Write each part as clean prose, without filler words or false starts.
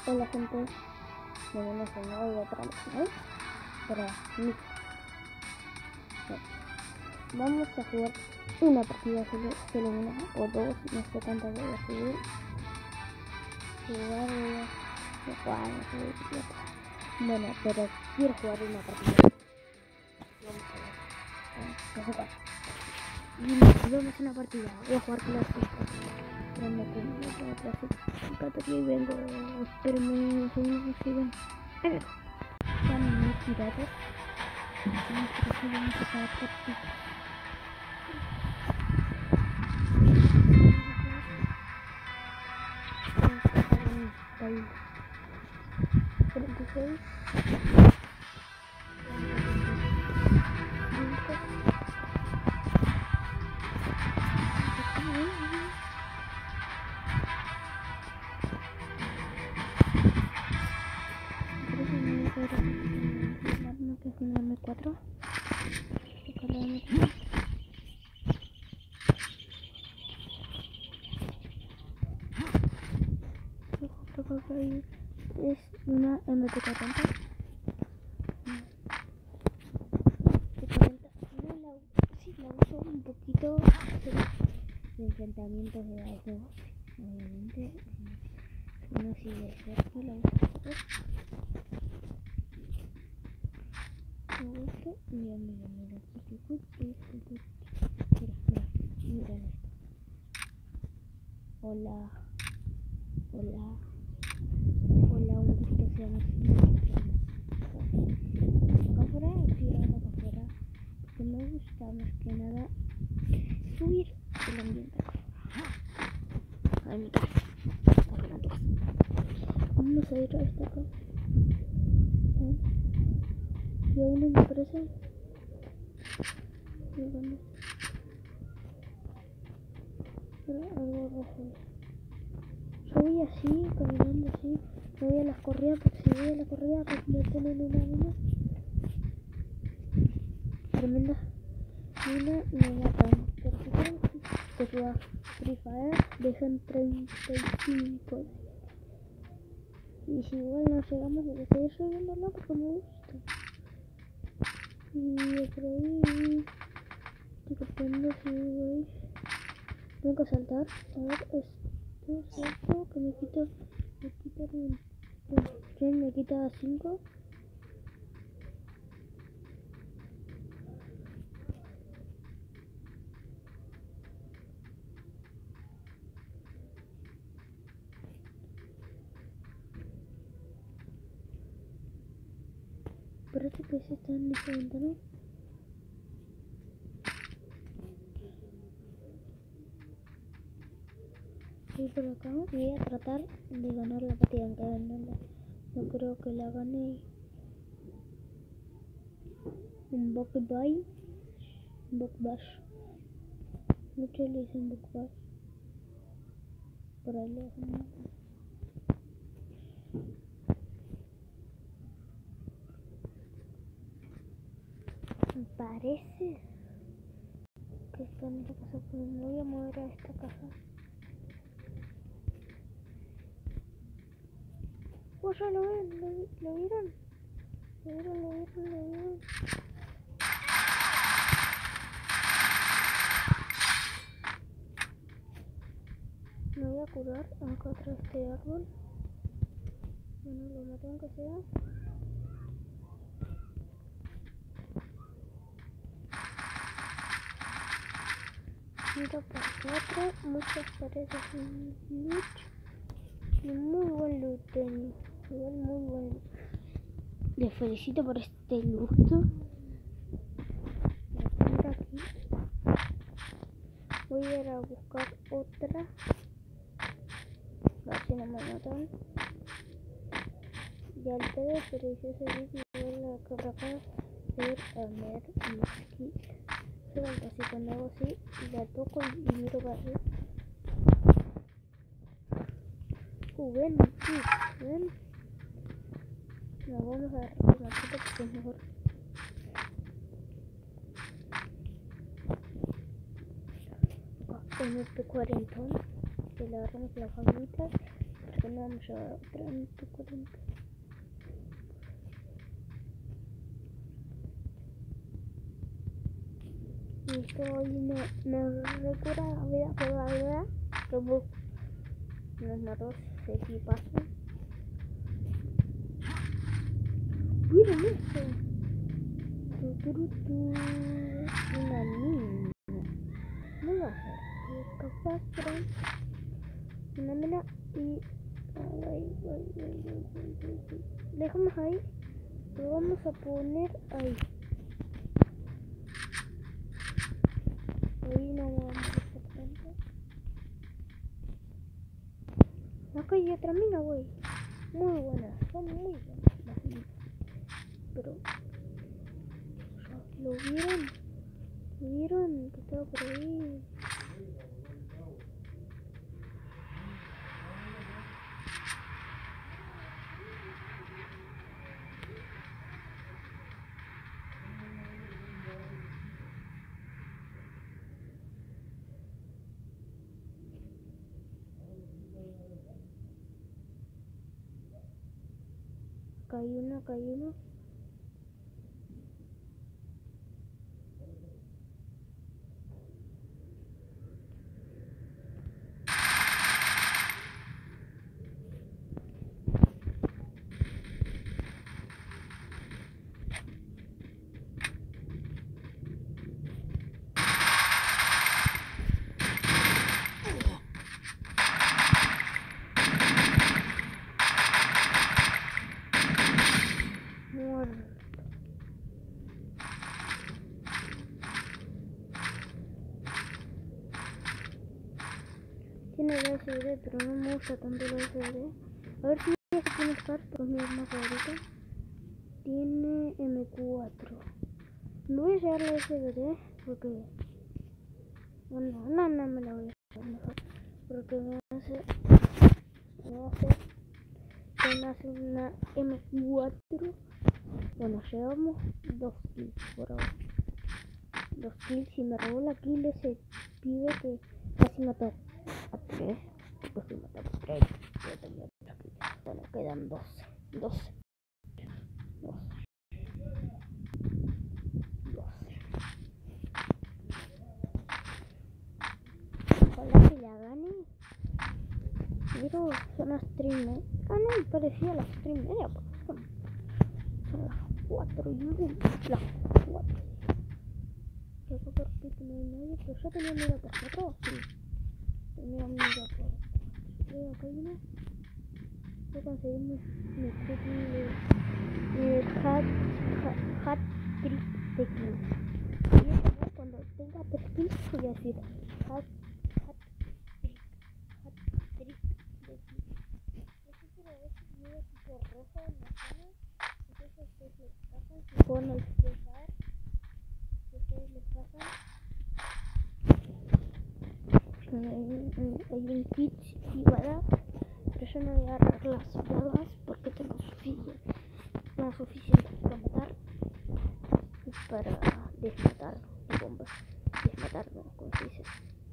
Hola gente, bienvenidos a un nuevo video para el canal, para mí. Vamos a jugar una partida, solo una o dos, no sé cuántas voy a subir. Bueno, pero quiero jugar una partida. Vamos a jugar. Y vamos a una partida, voy a jugar clásico. Y vengo, espérenme un segundo, si ven. Están muy tirados. Vamos a jugar partida. Ahí. 46. Que es un M4. Es una MP40. Sí, la uso un poquito de enfrentamientos de algo. Obviamente, no sigue cerca, la uso poco. Me gusta. Mira. Mira esto. Hola, un gusto, seamos acá afuera, estoy grabando acá afuera, porque me gusta más que nada subir el ambiente acá. Ay, mi casa, está grande. Vamos a ir a esta casa. Y aún no me parece. Pero algo rojo. Yo voy así, caminando así. No voy a las corridas, porque si voy a la corrida me ponen una mina tremenda mina y me matan. Pero si quieren que suba Free Fire, dejen 35. Y si igual no llegamos, a seguir subiéndolo porque me gusta. Y por ahí estoy copiando si veis. Tengo que saltar. A ver, esto salto que me quita el... ¿Quién me quita 5? Parece que se está en esta ventana. Voy por acá y voy a tratar de ganar la partida, aunque no creo que la gane. Un Bokbash. Muchos le dicen Bokbash. Por ahí le hacen. Me parece que está en esta casa, pero me voy a mover a esta casa. Oh, ya lo ven, ¿lo vieron? ¿Lo vieron? Me voy a curar acá atrás de este árbol. Bueno, lo maté aunque sea. Mira por 4, muchas paredes en loot. Y muy buen loot, igual muy buen. Les felicito por este loot. Mira aquí. Voy a ir a buscar otra. A ver si no me matan. Y al pedo, pero yo seguí igual la que por acá. Ir a ver mis kills. Solo así cuando hago así, la toco y miro para arriba. Ven, ven. No, vamos a dar una foto porque es mejor. MP40, que le agarramos las famitas. porque no vamos a 30, 40. Y esto hoy me recuerda la vida por la vida que nos mató ese equipazo. Miren esto. Una mina. No va a ser capaz, pero una mina y dejamos ahí. Lo vamos a poner ahí. Ahí no vamos a hacer tanto. Acá hay otra mina, güey. Muy buenas, son muy buenas las minas. Pero ¿lo vieron? ¿Lo vieron que estaba por ahí? Acá hay uno, acá hay uno. Tiene el SD, pero no me gusta tanto el SD. A ver si este tiene Scar, porque es mi arma favorita. Tiene M4. Me voy a llevar la SD porque... Bueno, no me la voy a llevar mejor. Porque me hace una M4. Bueno, llevamos 2 kills por ahora. 2 kills y me robó la kill ese pibe que casi mató a 3. Pues sí mató a 3. Yo tenía otra kill. Bueno, quedan 12. Ojalá que la gane. Pero son las 3, ¿no? Ah, no, me parecía las 3 y media. Son las 4 y 1. Las 4. Que acá por aquí no hay nadie, pero yo tenía mira por 4. Sí. Tenía mira por 4. Acá hay una. Yo conseguí mi hat trick de kills. Y eso, cuando tenga 3 kills voy a decir hat trick de kills. Yo quiero ver si veo tipo rojo en la zona. Entonces ustedes les pasan, si ponen el pesar, ustedes les pasan. Hay un kit y balas, pero yo no voy a agarrar las balas porque tengo suficiente para matar y para desmatar bombas. Desmatar, no, como se dice.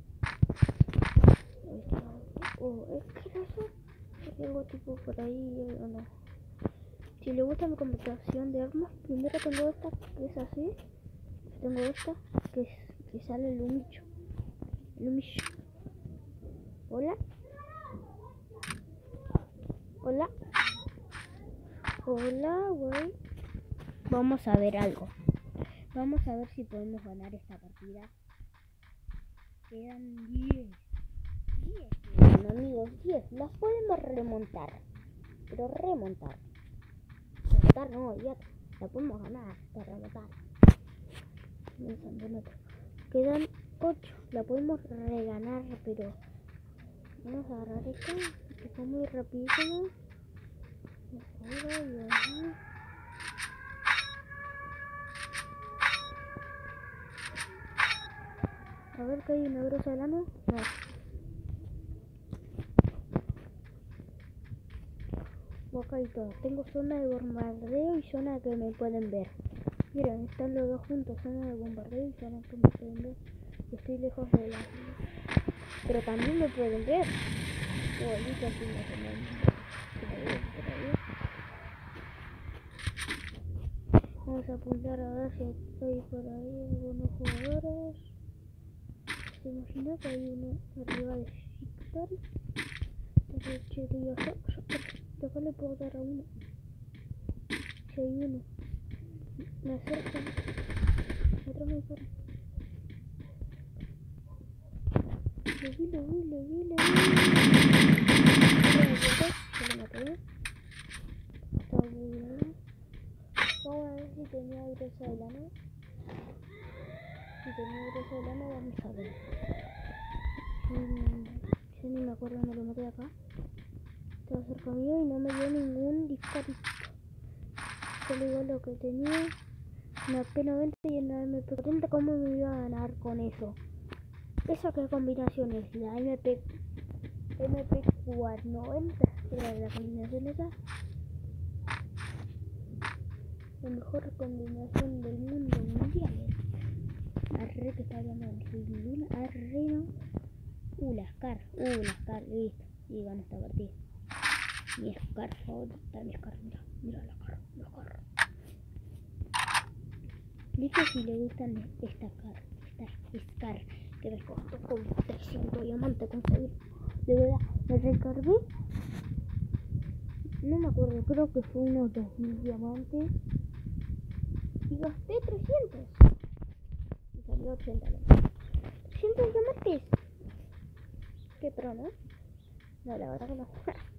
¿Qué era eso? Hay algo tipo por ahí, o no. Si le gusta mi conversación de armas, primero tengo esta que es así. Tengo esta que sale el humicho. Hola. Hola, güey. Vamos a ver algo. Vamos a ver si podemos ganar esta partida. Quedan 10. Quedan, amigos, 10. Las podemos remontar. Pero remontar no, idiota. La podemos ganar, hasta remontar. Pensando en otro. Quedan 8. La podemos reganar, pero... Vamos a agarrar esto, que fue muy rapidísimo. A ver que hay una grosa de lana. No. Acá hay todo. Tengo zona de bombardeo y zona que me pueden ver. Miren, están los dos juntos, zona de bombardeo y zona que me pueden ver. Estoy lejos de la... Pero también me pueden ver. Bolitas y no vamos a apuntar a ver si hay por ahí algunos jugadores. Se imagina que hay uno arriba de Victor. De acá le puedo dar a uno. Si hay uno. Me acerco. Otro me para. Lo vi. Se lo maté. Está bien. Vamos a ver si tenía gruesa de lana. Si tenía gruesa de lana, vamos a ver. Yo ni me acuerdo dónde lo maté acá. Estaba cerca mío y no me dio ningún disparito. Solo igual lo que tenía. Una P90 y una MP40. ¿Cómo me iba a ganar con eso? ¿Esa qué combinación es? La MP490. Era la combinación esa. La mejor combinación del mundo mundial. Arre que está hablando de Luna. Arre no. La Scar. Listo. Y gana esta partida. Mi Scar favorita. Mi Scar. Mira la Scar. Dice si le gustan esta Scar. Que me costó como 300 diamantes conseguir. De verdad. Me recargué. No me acuerdo. Creo que fue unos 2000 diamantes. Y gasté 300. Y salió 80 diamantes. 300 diamantes. Qué pro, ¿no? No, la verdad que no.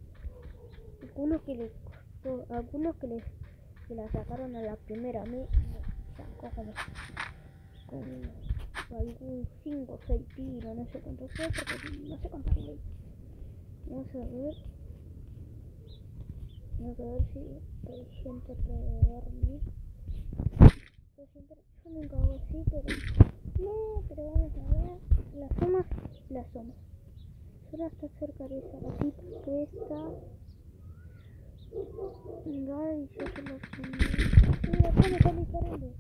Algunos que la sacaron a la primera. A mí me sacó como con algún 5 o 6 tiros. No sé cuánto fue porque no sé contarlo. Vamos a ver si hay gente alrededor mío. Yo nunca hago así, pero vamos a ver. La zona. Solo está cerca de esa casita que está. Mira, y yo se lo pongo. Mira, acá me están disparando.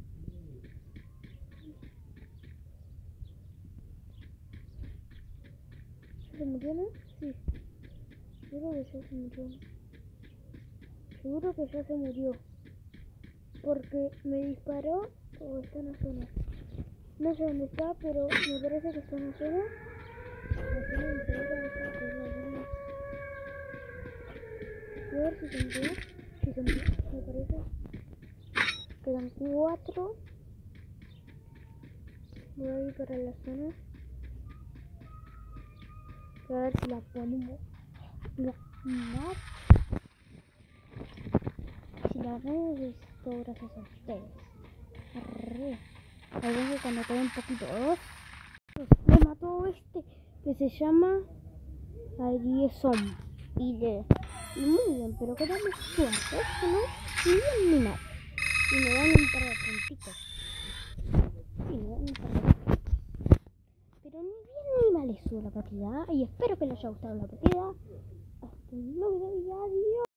¿Se murió, no? Sí. Seguro que ya se murió. Porque me disparó o está en la zona. No sé dónde está, pero me parece que está en la zona. Voy a ver si se murió. Si se murió, me parece. Quedan 4. Voy a ir para la zona. Voy a ver si la ponemos. Si la ponemos es todo gracias a ustedes. Ahí ven que cuando queda un poquito me mató este que se llama Ariesom. Y muy bien, pero quedamos suertes, ¿no? Ni bien ni mal. Y me dan un par de puntitos. Sí, me dan un par de puntitos. Pero ni bien ni mal estuvo la partida. Y espero que les haya gustado la partida. Hasta luego y adiós.